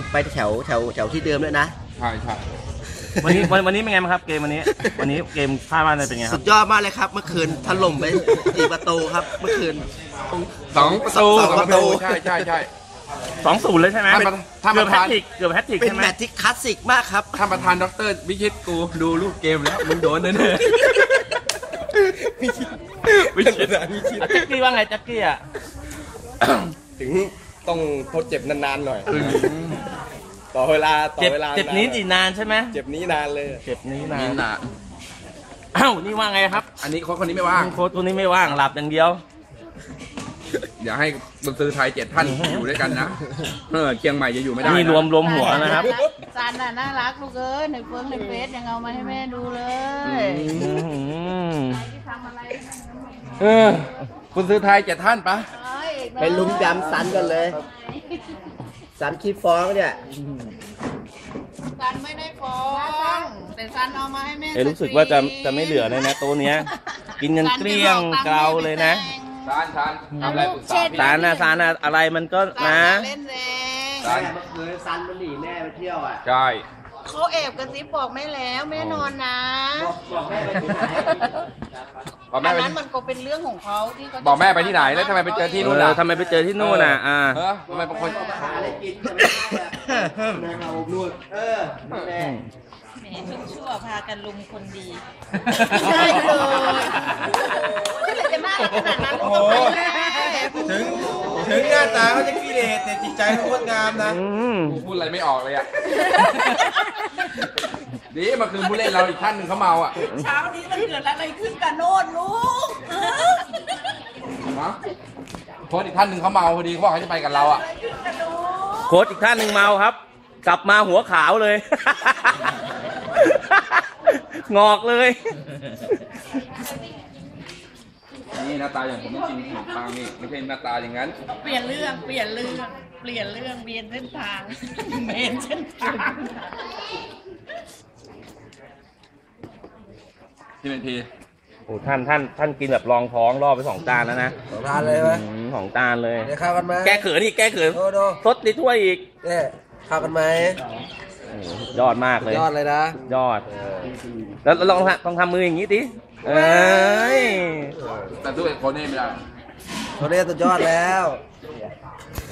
ไปแถวที่เดิมด้วยนะใช่ใช่วันนี้เป็นไงบ้างครับเกมวันนี้เกมพลาดบ้านเป็นไงครับสุดยอดมากเลยครับเมื่อคืนถล่มไป4 ประตูครับเมื่อคืน 2 ประตูใช่ 2-0เลยใช่ไหมเกือบแฮตทริกเป็นแมตช์ที่คลาสสิกมากครับท่านประธานดร.วิชิตกูดูรูปเกมแล้วมึงโดนแน่วิชิตแจ็คกี้ว่าไงแจ็คกี้อ่ะถึงต้องทดเจ็บนานๆหน่อยต่อเวลาเจ็บนี้อีกนานใช่ไหมเจ็บนี้นานเลยเจ็บนี้นานอ้าวนี่ว่าไงครับอันนี้โค้ชคนนี้ไม่ว่างโค้ชคนนี้ไม่ว่างหลับอย่างเดียวอย่าให้กุนซือไทย7 ท่านอยู่ด้วยกันนะเชียงใหม่จะอยู่ไม่ได้มีรวมหัวนะครับซันน่ะน่ารักลูกเอ้ยในเฟซยังเอามาให้แม่ดูเลยกุนซือไทย7 ท่านปะไปลุมดำซันกันเลยซันคิดฟ้องเนี่ยซันไม่ได้ฟ้องแต่ซันเอามาให้แม่รู้สึกว่าจะไม่เหลือเลยนะตัวเนี้ยกินเงินเกลี้ยงเกลาเลยนะซานทำอะไรปรึกษาซานนะอะไรมันก็นะเล่นแรงซันเมื่อคืนซันมันหนีแม่ไปเที่ยวอ่ะใช่เขาแอบกระซิบบอกแม่แล้วแม่นอนนะบอกแม่ไปที่ไหนอันนั้นมันก็เป็นเรื่องของเขาที่เขาบอกแม่ไปที่ไหนแล้วทำไมไปเจอที่นู่นทำไมไปเจอที่นู่นทำไมบางคนหาอะไรกินแม่เรานู่นแม่ชั่วพากันลุมคนดีใช่เลยจะมากขนาดนั้นถึงหน้าตาเขาจะกิเลสแต่จิตใจเขางดงามนะพูดอะไรไม่ออกเลยอ่ะดีมาคืนผู้เล่นเราอีกท่านหนึ่งเขาเมาอ่ะเช้านี้มันเกิดอะไรขึ้นกับโน่นลูกโค้ชอีกท่านหนึ่งเขาเมาพอดีเขาบอกเขาจะไปกับเราอ่ะโค้ชอีกท่านหนึ่งเมาครับกลับมาหัวขาวเลยงอกเลยนี่หน้าตาอย่างผมไม่จริงขนมปังนี่ไม่ใช่หน้าตาอย่างนั้นเปลี่ยนเรื่องเปลี่ยนเส้นทางเมนเส้นทางที่เป็นทีโอ้ท่านกินแบบรองท้องรอบไป2 จานแล้วนะ 2 จานเลยไหม 2 จานเลยเดี๋ยวข้าวกันไหมแก้เขินซดในถ้วยอีกเนี่ยข้าวกันไหมยอดมากเลยยอดเลยนะยอดแล้วลองทำมืออย่างนี้ดิแต่ด้วยโคเน่ไม่ได้โคเน่สุดยอดแล้ว